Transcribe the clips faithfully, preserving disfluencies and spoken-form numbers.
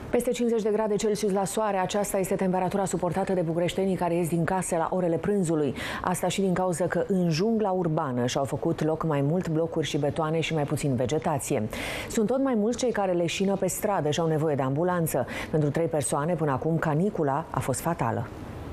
Peste cincizeci de grade Celsius la soare, aceasta este temperatura suportată de bucureștenii care ies din case la orele prânzului. Asta și din cauza că în jungla urbană și-au făcut loc mai mult blocuri și betoane și mai puțin vegetație. Sunt tot mai mulți cei care leșină pe stradă și au nevoie de ambulanță. Pentru trei persoane, până acum, canicula a fost fatală.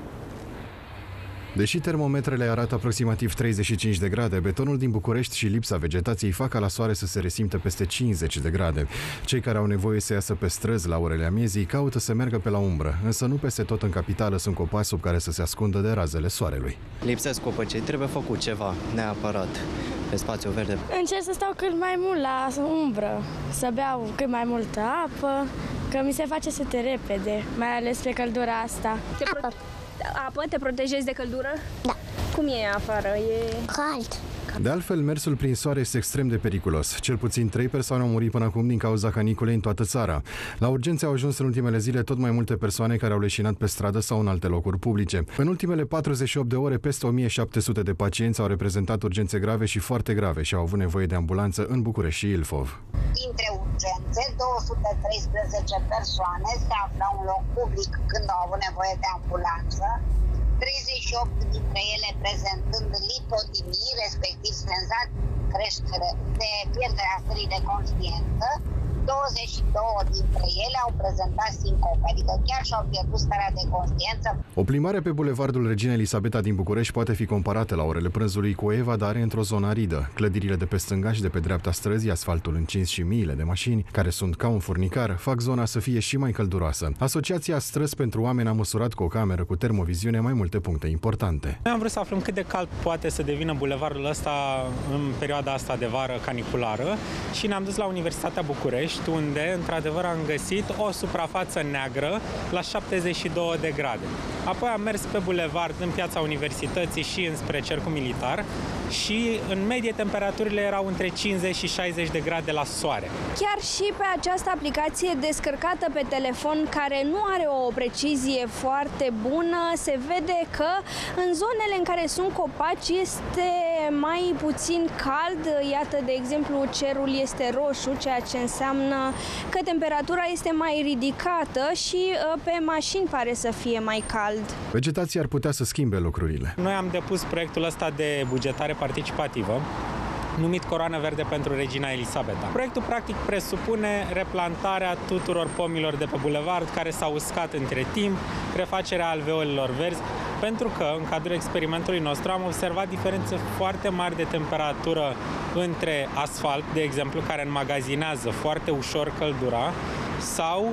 Deși termometrele arată aproximativ treizeci și cinci de grade, betonul din București și lipsa vegetației fac ca la soare să se resimtă peste cincizeci de grade. Cei care au nevoie să iasă pe străzi la orele amiezii caută să meargă pe la umbră, însă nu peste tot în capitală sunt copaci sub care să se ascundă de razele soarelui. Lipsesc copăcii, trebuie făcut ceva neapărat pe spațiu verde. Încerc să stau cât mai mult la umbră, să beau cât mai multă apă, că mi se face să te repede, mai ales pe căldura asta. Te apă. Apă? Te protejezi de căldură? Da. Cum e afară? E cald. De altfel, mersul prin soare este extrem de periculos. Cel puțin trei persoane au murit până acum din cauza caniculei în toată țara. La urgențe au ajuns în ultimele zile tot mai multe persoane care au leșinat pe stradă sau în alte locuri publice. În ultimele patruzeci și opt de ore, peste o mie șapte sute de pacienți au reprezentat urgențe grave și foarte grave și au avut nevoie de ambulanță în București și Ilfov. Dintre urgențe, două sute treisprezece persoane se aflau în loc public când au avut nevoie de ambulanță, treizeci și opt dintre ele prezentând lipodimii, respectiv senzații creștere de pierderea stării de conștiință, douăzeci și două dintre ele au prezentat sincope, adică chiar și-au pierdut starea de conștiință. O plimbare pe bulevardul Reginei Elisabeta din București poate fi comparată la orele prânzului cu o evadare într-o zonă aridă. Clădirile de pe stânga și de pe dreapta străzii, asfaltul încins și miile de mașini, care sunt ca un furnicar, fac zona să fie și mai călduroasă. Asociația Străzi pentru Oameni a măsurat cu o cameră cu termoviziune mai multe puncte importante. Noi am vrut să aflăm cât de cald poate să devină bulevardul ăsta în perioada asta de vară caniculară și ne-am dus la Universitatea București, unde, într-adevăr, am găsit o suprafață neagră la șaptezeci și două de grade. Apoi am mers pe bulevard în piața Universității și înspre Cercul Militar și, în medie, temperaturile erau între cincizeci și șaizeci de grade la soare. Chiar și pe această aplicație descărcată pe telefon, care nu are o precizie foarte bună, se vede că în zonele în care sunt copaci este mai puțin cald. Iată, de exemplu, cerul este roșu, ceea ce înseamnă că temperatura este mai ridicată și pe mașini pare să fie mai cald. Vegetația ar putea să schimbe lucrurile. Noi am depus proiectul ăsta de bugetare participativă, numit Coroană Verde pentru Regina Elisabeta. Proiectul practic presupune replantarea tuturor pomilor de pe bulevard care s-au uscat între timp, refacerea alveolilor verzi, pentru că în cadrul experimentului nostru am observat diferențe foarte mari de temperatură între asfalt, de exemplu, care înmagazinează foarte ușor căldura, sau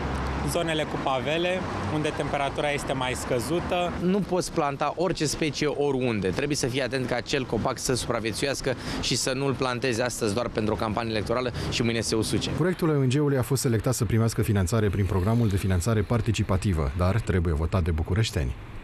zonele cu pavele, unde temperatura este mai scăzută. Nu poți planta orice specie oriunde. Trebuie să fii atent ca acel copac să supraviețuiască și să nu-l plantezi astăzi doar pentru o campanie electorală și mâine se usuce. Proiectul O N G-ului a fost selectat să primească finanțare prin programul de finanțare participativă, dar trebuie votat de bucureșteni.